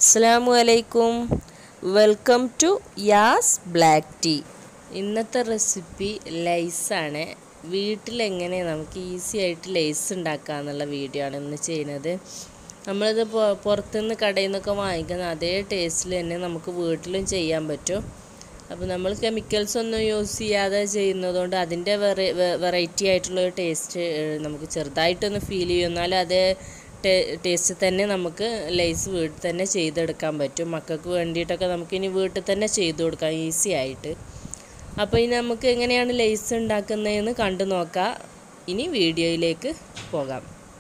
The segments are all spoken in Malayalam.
അസ്സലാമു അലൈക്കും. Welcome to Yas black tea. ഇന്നത്തെ റെസിപ്പി ലൈസാണ്. വീട്ടിലെങ്ങനെ നമുക്ക് ഈസി ആയിട്ട് ലൈസ് ഉണ്ടാക്കാമെന്നുള്ള വീഡിയോ ആണ് ഇന്ന് ചെയ്യുന്നത്. നമ്മളിത് പുറത്തുനിന്ന് കടയിൽ നിന്നൊക്കെ വാങ്ങിക്കുന്ന അതേ ടേസ്റ്റിൽ തന്നെ നമുക്ക് വീട്ടിലും ചെയ്യാൻ പറ്റും. അപ്പോൾ നമ്മൾ കെമിക്കൽസ് ഒന്നും യൂസ് ചെയ്യാതെ ചെയ്യുന്നതുകൊണ്ട് അതിൻ്റെ വെറൈറ്റി ആയിട്ടുള്ളൊരു ടേസ്റ്റ് നമുക്ക് ചെറുതായിട്ടൊന്ന് ഫീൽ ചെയ്യും. എന്നാലും അതേ ടേസ്റ്റ് തന്നെ നമുക്ക് ലൈസ് വീട്ടിൽ തന്നെ ചെയ്തെടുക്കാൻ പറ്റും. മക്കൾക്ക് വേണ്ടിയിട്ടൊക്കെ നമുക്കിനി വീട്ടിൽ തന്നെ ചെയ്തു കൊടുക്കാം ഈസി ആയിട്ട്. അപ്പോൾ ഇനി നമുക്ക് എങ്ങനെയാണ് ലൈസ് ഉണ്ടാക്കുന്നതെന്ന് കണ്ടു നോക്കാം. ഇനി വീഡിയോയിലേക്ക് പോകാം.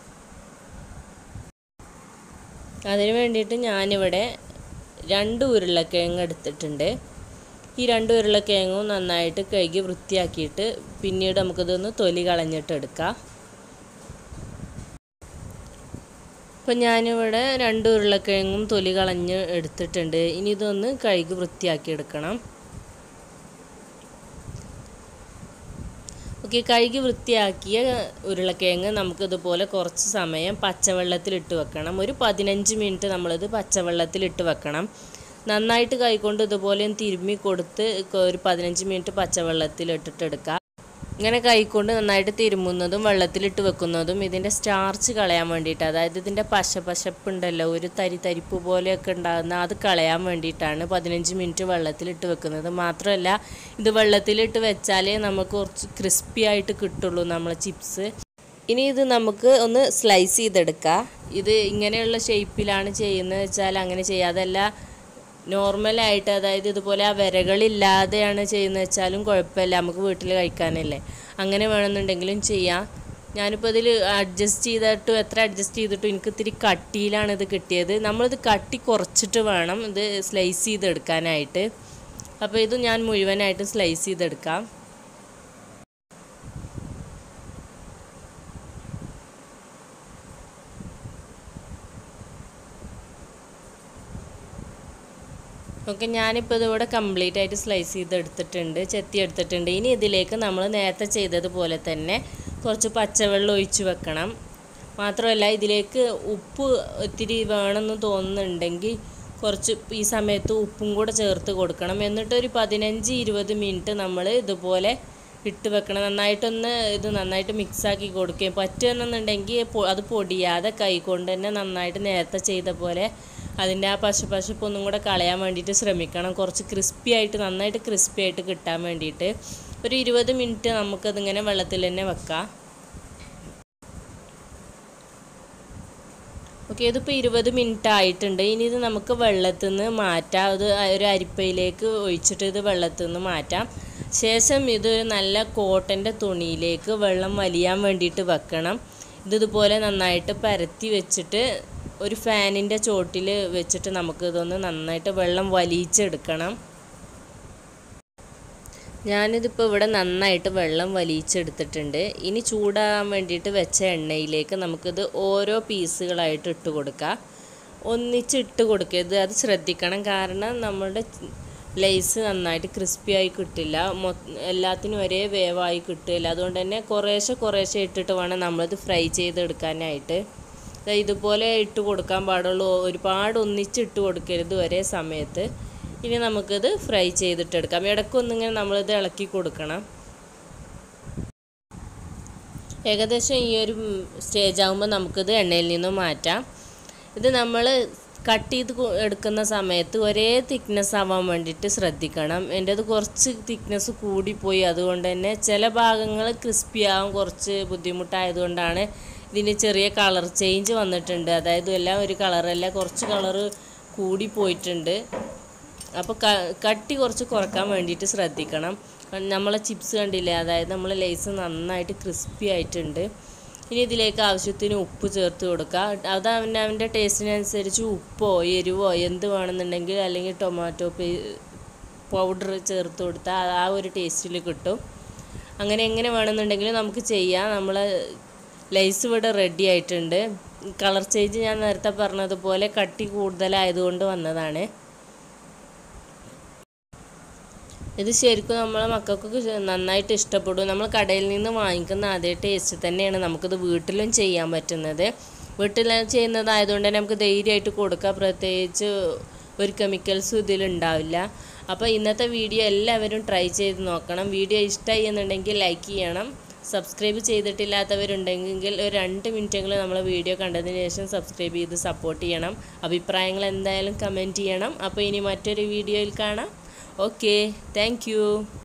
അതിന് വേണ്ടിയിട്ട് ഞാനിവിടെ 2 ഉരുളക്കിഴങ്ങ് എടുത്തിട്ടുണ്ട്. ഈ 2 ഉരുളക്കിഴങ്ങും നന്നായിട്ട് കഴുകി വൃത്തിയാക്കിയിട്ട് പിന്നീട് നമുക്കിതൊന്ന് തൊലി കളഞ്ഞിട്ട് എടുക്കാം. അപ്പോൾ ഞാനിവിടെ 2 ഉരുളക്കിഴങ്ങും തൊലി കളഞ്ഞ് എടുത്തിട്ടുണ്ട്. ഇനി ഇതൊന്ന് കഴുകി വൃത്തിയാക്കി എടുക്കണം. ഓക്കെ, കഴുകി വൃത്തിയാക്കിയ ഉരുളക്കിഴങ്ങ് നമുക്കിതുപോലെ കുറച്ച് സമയം പച്ചവെള്ളത്തിലിട്ട് വെക്കണം. ഒരു 15 മിനിറ്റ് നമ്മളിത് പച്ചവെള്ളത്തിലിട്ട് വെക്കണം. നന്നായിട്ട് കൈകൊണ്ട് ഇതുപോലെ തിരുമ്മി കൊടുത്ത് ഒരു 15 മിനിറ്റ് പച്ചവെള്ളത്തിലിട്ടിട്ടെടുക്കുക. ഇങ്ങനെ കൈകൊണ്ട് നന്നായിട്ട് തിരുമുന്നതും വെള്ളത്തിലിട്ട് വെക്കുന്നതും ഇതിൻ്റെ സ്റ്റാർച്ച് കളയാൻ വേണ്ടിയിട്ട്, അതായത് ഇതിൻ്റെ പശപ്പുണ്ടല്ലോ, ഒരു തരിപ്പ് പോലെയൊക്കെ ഉണ്ടാകുന്ന അത് കളയാൻ വേണ്ടിയിട്ടാണ് 15 മിനിറ്റ് വെള്ളത്തിലിട്ട് വെക്കുന്നത്. മാത്രമല്ല ഇത് വെള്ളത്തിലിട്ട് വെച്ചാലേ നമുക്ക് കുറച്ച് ക്രിസ്പി ആയിട്ട് കിട്ടുള്ളൂ നമ്മളെ ചിപ്സ്. ഇനി ഇത് നമുക്ക് ഒന്ന് സ്ലൈസ് ചെയ്തെടുക്കാം. ഇത് ഇങ്ങനെയുള്ള ഷേപ്പിലാണ് ചെയ്യുന്നത് വെച്ചാൽ അങ്ങനെ ചെയ്യാതല്ല, നോർമലായിട്ട്, അതായത് ഇതുപോലെ ആ വിരകളില്ലാതെയാണ് ചെയ്യുന്നത് വെച്ചാലും കുഴപ്പമില്ല, നമുക്ക് വീട്ടിൽ കഴിക്കാനല്ലേ. അങ്ങനെ വേണമെന്നുണ്ടെങ്കിലും ചെയ്യാം. ഞാനിപ്പോൾ ഇതിൽ അഡ്ജസ്റ്റ് ചെയ്തിട്ടും എനിക്ക് ഇത്തിരി കട്ടിയിലാണ് ഇത് കിട്ടിയത്. നമ്മളിത് കട്ടി കുറച്ചിട്ട് വേണം ഇത് സ്ലൈസ് ചെയ്തെടുക്കാനായിട്ട്. അപ്പോൾ ഇത് ഞാൻ മുഴുവനായിട്ട് സ്ലൈസ് ചെയ്തെടുക്കാം. ഓക്കെ, ഞാനിപ്പോൾ ഇതിവിടെ കംപ്ലീറ്റ് ആയിട്ട് സ്ലൈസ് ചെയ്തെടുത്തിട്ടുണ്ട്, ചെത്തിയെടുത്തിട്ടുണ്ട്. ഇനി ഇതിലേക്ക് നമ്മൾ നേരത്തെ ചെയ്തതുപോലെ തന്നെ കുറച്ച് പച്ചവെള്ളം ഒഴിച്ച് വെക്കണം. മാത്രമല്ല ഇതിലേക്ക് ഉപ്പ് ഇത്തിരി വേണമെന്ന് തോന്നുന്നുണ്ടെങ്കിൽ കുറച്ച് ഈ സമയത്ത് ഉപ്പും കൂടെ ചേർത്ത് കൊടുക്കണം. എന്നിട്ടൊരു 15-20 മിനിറ്റ് നമ്മൾ ഇതുപോലെ ഇട്ട് വെക്കണം. നന്നായിട്ട് മിക്സാക്കി കൊടുക്കുകയും പറ്റുമെന്നുണ്ടെങ്കിൽ അത് പൊടിയാതെ കൈകൊണ്ട് തന്നെ നന്നായിട്ട് നേരത്തെ ചെയ്ത പോലെ അതിൻ്റെ ആ പശപ്പൊന്നും കൂടെ കളയാൻ വേണ്ടിയിട്ട് ശ്രമിക്കണം. കുറച്ച് നന്നായിട്ട് ക്രിസ്പി ആയിട്ട് കിട്ടാൻ വേണ്ടിയിട്ട് ഒരു 20 മിനിറ്റ് നമുക്കതിങ്ങനെ വെള്ളത്തിൽ തന്നെ വെക്കാം. ഓക്കെ, ഇതിപ്പോൾ 20 മിനിറ്റ് ആയിട്ടുണ്ട്. ഇനി ഇത് നമുക്ക് വെള്ളത്തിൽ നിന്ന് മാറ്റാം. ഇത് ഒരു അരിപ്പയിലേക്ക് ഒഴിച്ചിട്ട് ഇത് വെള്ളത്തിൽ നിന്ന് മാറ്റാം. ശേഷം ഇത് നല്ല കോട്ടൻ്റെ തുണിയിലേക്ക് വെള്ളം വലിയാൻ വേണ്ടിയിട്ട് വെക്കണം. ഇതുപോലെ നന്നായിട്ട് പരത്തി വെച്ചിട്ട് ഒരു ഫാനിൻ്റെ ചോട്ടിൽ വെച്ചിട്ട് നമുക്കിതൊന്ന് നന്നായിട്ട് വെള്ളം വലിയിച്ചെടുക്കണം. ഞാനിതിപ്പോൾ ഇവിടെ നന്നായിട്ട് വെള്ളം വലിയിച്ചെടുത്തിട്ടുണ്ട്. ഇനി ചൂടാകാൻ വേണ്ടിയിട്ട് വെച്ച എണ്ണയിലേക്ക് നമുക്കിത് ഓരോ പീസുകളായിട്ട് ഇട്ട് കൊടുക്കാം. ഒന്നിച്ചിട്ട് കൊടുക്കരുത്, അത് ശ്രദ്ധിക്കണം. കാരണം നമ്മളുടെ ലൈസ് നന്നായിട്ട് ക്രിസ്പിയായി കിട്ടില്ല, എല്ലാത്തിനും ഒരേ വേവായി കിട്ടില്ല. അതുകൊണ്ട് തന്നെ കുറേശ്ശെ ഇട്ടിട്ട് വേണം നമ്മളിത് ഫ്രൈ ചെയ്തെടുക്കാനായിട്ട്. ഇതുപോലെ ഇട്ട് കൊടുക്കാൻ പാടുള്ളൂ, ഒരുപാട് ഒന്നിച്ചിട്ട് കൊടുക്കരുത് ഒരേ സമയത്ത്. ഇനി നമുക്കിത് ഫ്രൈ ചെയ്തിട്ടെടുക്കാം. ഇടയ്ക്കൊന്നിങ്ങനെ നമ്മളിത് ഇളക്കി കൊടുക്കണം. ഏകദേശം ഈ ഒരു സ്റ്റേജ് ആകുമ്പോൾ നമുക്കിത് എണ്ണയിൽ നിന്നും മാറ്റാം. ഇത് നമ്മൾ കട്ട് ചെയ്ത് എടുക്കുന്ന സമയത്ത് ഒരേ തിക്നെസ് ആവാൻ വേണ്ടിയിട്ട് ശ്രദ്ധിക്കണം. എൻ്റേത് കുറച്ച് തിക്നെസ് കൂടിപ്പോയി, അതുകൊണ്ട് തന്നെ ചില ഭാഗങ്ങൾ ക്രിസ്പി ആവാൻ കുറച്ച് ബുദ്ധിമുട്ടായതുകൊണ്ടാണ് ഇതിന് ചെറിയ കളർ ചേഞ്ച് വന്നിട്ടുണ്ട്. അതായത് എല്ലാം ഒരു കളറല്ല, കുറച്ച് കളറ് കൂടിപ്പോയിട്ടുണ്ട്. അപ്പോൾ കട്ടി കുറച്ച് കുറക്കാൻ വേണ്ടിയിട്ട് ശ്രദ്ധിക്കണം. നമ്മളെ ചിപ്സ് കണ്ടില്ലേ, അതായത് നമ്മൾ ലേസ് നന്നായിട്ട് ക്രിസ്പി ആയിട്ടുണ്ട്. ഇനി ഇതിലേക്ക് ആവശ്യത്തിന് ഉപ്പ് ചേർത്ത് കൊടുക്കുക. അത് അവൻ്റെ ടേസ്റ്റിനനുസരിച്ച് ഉപ്പോ എരിവോ എന്ത് വേണമെന്നുണ്ടെങ്കിൽ, അല്ലെങ്കിൽ ടൊമാറ്റോ പൗഡർ ചേർത്ത് കൊടുത്താൽ ആ ഒരു ടേസ്റ്റിൽ കിട്ടും. എങ്ങനെ വേണമെന്നുണ്ടെങ്കിലും നമുക്ക് ചെയ്യാം. നമ്മളെ ലൈസ് ഇവിടെ റെഡി ആയിട്ടുണ്ട്. കളർ ചേഞ്ച് ഞാൻ നേരത്തെ പറഞ്ഞതുപോലെ കട്ടി കൂടുതലായതുകൊണ്ട് വന്നതാണ്. ഇത് ശരിക്കും നമ്മളെ മക്കൾക്ക് നന്നായിട്ട് ഇഷ്ടപ്പെടും. നമ്മൾ കടയിൽ നിന്ന് വാങ്ങിക്കുന്ന അതേ ടേസ്റ്റ് തന്നെയാണ് നമുക്കിത് വീട്ടിലും ചെയ്യാൻ പറ്റുന്നത്. വീട്ടിൽ ചെയ്യുന്നതായതുകൊണ്ട് തന്നെ നമുക്ക് ധൈര്യമായിട്ട് കൊടുക്കാം, പ്രത്യേകിച്ച് ഒരു കെമിക്കൽസും ഇതിലുണ്ടാവില്ല. അപ്പോൾ ഇന്നത്തെ വീഡിയോ എല്ലാവരും ട്രൈ ചെയ്ത് നോക്കണം. വീഡിയോ ഇഷ്ടമായി എന്നുണ്ടെങ്കിൽ ലൈക്ക് ചെയ്യണം. സബ്സ്ക്രൈബ് ചെയ്തിട്ടില്ലാത്തവരുണ്ടെങ്കിൽ ഒരു 2 മിനിറ്റെങ്കിലും നമ്മളെ വീഡിയോ കണ്ടതിന് ശേഷം സബ്സ്ക്രൈബ് ചെയ്ത് സപ്പോർട്ട് ചെയ്യണം. അഭിപ്രായങ്ങൾ എന്തായാലും കമൻറ്റ് ചെയ്യണം. അപ്പോൾ ഇനി മറ്റൊരു വീഡിയോയിൽ കാണാം. Okay, thank U.